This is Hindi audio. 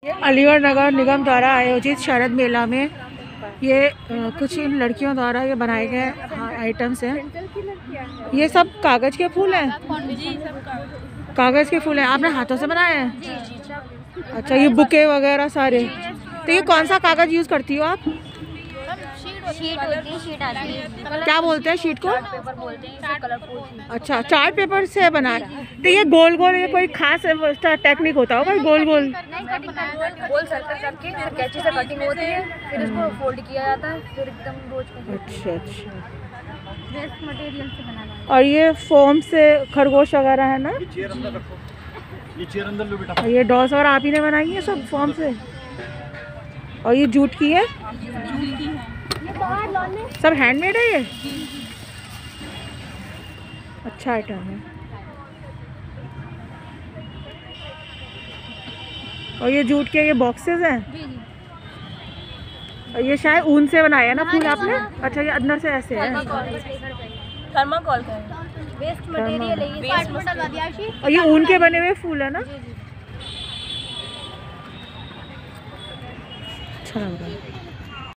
ये अलीगढ़ नगर निगम द्वारा आयोजित शरद मेला में ये कुछ इन लड़कियों द्वारा ये बनाए गए आइटम्स हैं। ये सब कागज़ के फूल हैं। कागज़ के फूल हैं। आपने हाथों से बनाए हैं? अच्छा, ये बुके वगैरह सारे। तो ये कौन सा कागज़ यूज़ करती हो आप? शीट होती है, शीट आती है। क्या बोलते हैं शीट को? पेपर बोलते हैं, कलरफुल। अच्छा, चार्ट पेपर से बनाया। तो ये गोल गोल ये कोई खास टेक्निक होता होगा गोल गोल? गोल सर्कल करके फिर कैंची से कटिंग होती है, फिर इसको फोल्ड किया जाता है, फिर एकदम रोज पे। अच्छा अच्छा। वेस्ट मटेरियल से बनाना है। और ये फोम से खरगोश वगैरह है ना? ये चेयर अंदर लो बेटा। और ये डॉल्स वगैरह आप ही ने बनाई है सब फोम से? और ये जूट की है? सब हैंडमेड है ये? अच्छा आइटम है। और ये जूट के ये बॉक्सेस हैं? और ये शायद ऊन से बनाया ना फूल आपने? अच्छा, ये अंदर से ऐसे है। थर्माकोल का वेस्ट मटेरियल है ये, कार्डबोर्ड लगा दिया शीट। और ये ऊन के बने हुए फूल है ना? अच्छा लग रहा है।